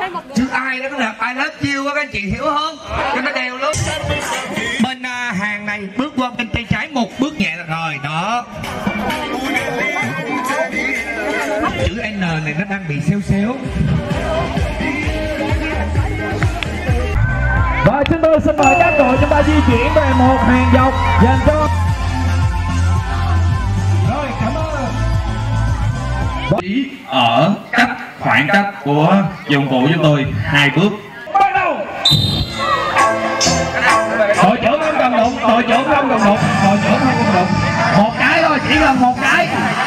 Chứ ai đó có được ai lớp chiêu á, các chị hiểu không? Cho nó đều luôn. Bên hàng này bước qua bên tay trái một bước nhẹ rồi đó. Chữ N này nó đang bị xéo xéo. Và chúng tôi xin mời các đội chúng ta di chuyển về một hàng dọc dành cho. Rồi, cảm ơn. Chỉ ở khoảng cách của dụng cụ chúng tôi 2 bước. Bắt đầu. Đội trưởng không cần đụng, đội trưởng không cần đụng, đội trưởng không cần đụng. Một cái thôi, chỉ cần một cái.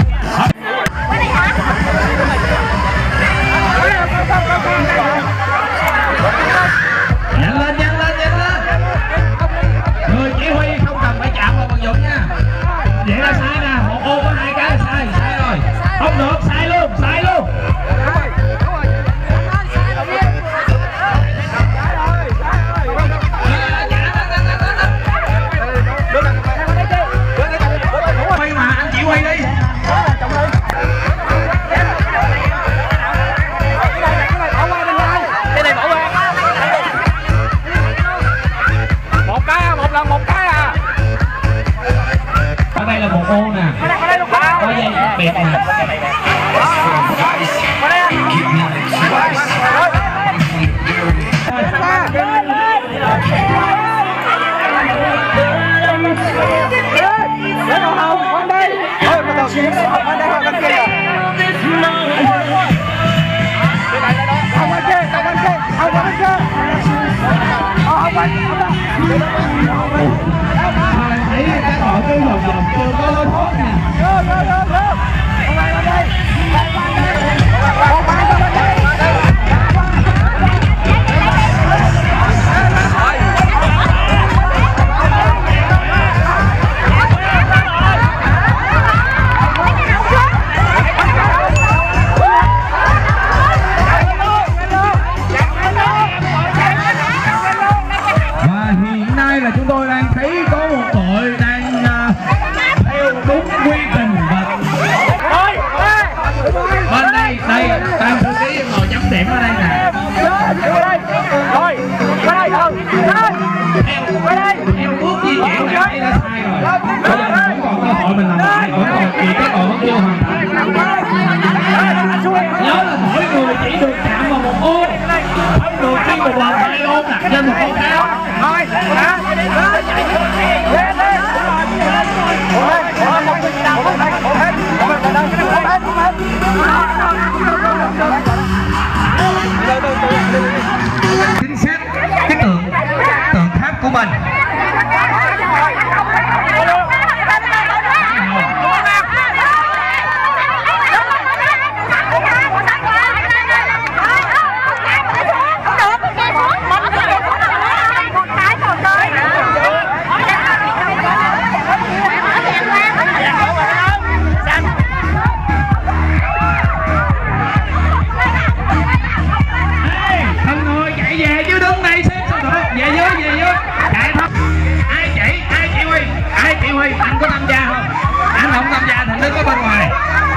Nhanh lên, nhanh lên, nhanh lên. Người chỉ huy không cần phải chạm vào vận dụng nha. Vậy là sai nè, một ô có 2 cái sai, sai rồi. Không được, sai luôn, sai luôn. Quay mà, anh chỉ huy đi. Một cái à. Ở đây là một ô nè. Có dây biệt nè. Thấy các đội cứ vòng vòng chưa có lối thoát nè. Là chúng tôi đang thấy có một đội đang theo đúng quy trình và bên đây tam thư ký ngồi chấm điểm ở đây nè. Theo bước di chuyển này đây là sai rồi. Bây giờ mình không còn cơ hội mình làm lại, vẫn còn chỉ cái còn vẫn chưa hoàn thành. Nhớ là mỗi người chỉ được chạm vào một ô, không được đi một lần 2 ô đặt trên một ô cao. Chính xác cái tượng tháp của mình. Anh có tham gia không? Anh không tham gia thì đứng ở bên ngoài.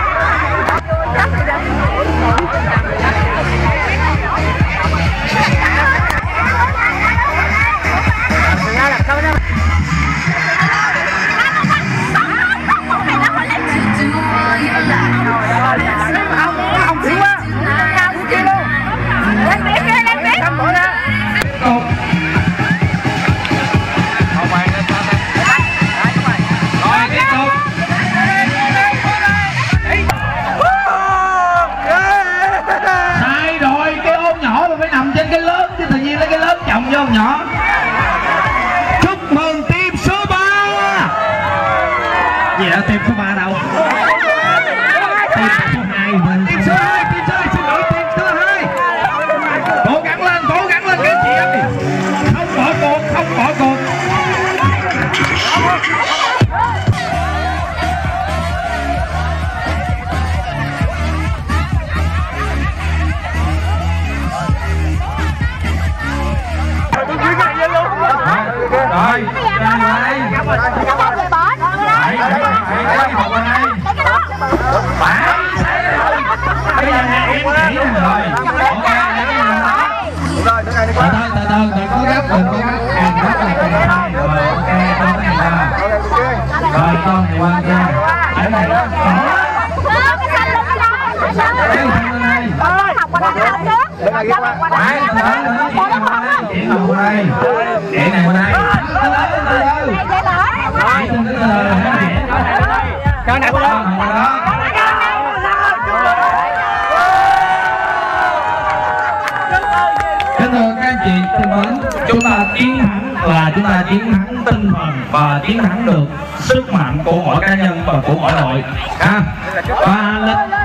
Vô nhỏ. Chúc mừng team số 3. Gì đó team số 3 đâu? Team số 2 mình. Team số 2, xin lỗi team số 2. Cố gắng lên các chị ơi. Không bỏ cuộc, không bỏ cuộc. Rồi, ra đây. Chị này qua đây. Cho này qua đó. Kính thưa các anh chị thân mến, chúng ta chiến thắng là chúng ta chiến thắng tinh thần và chiến thắng được sức mạnh của mỗi cá nhân và của mỗi đội. Và lịch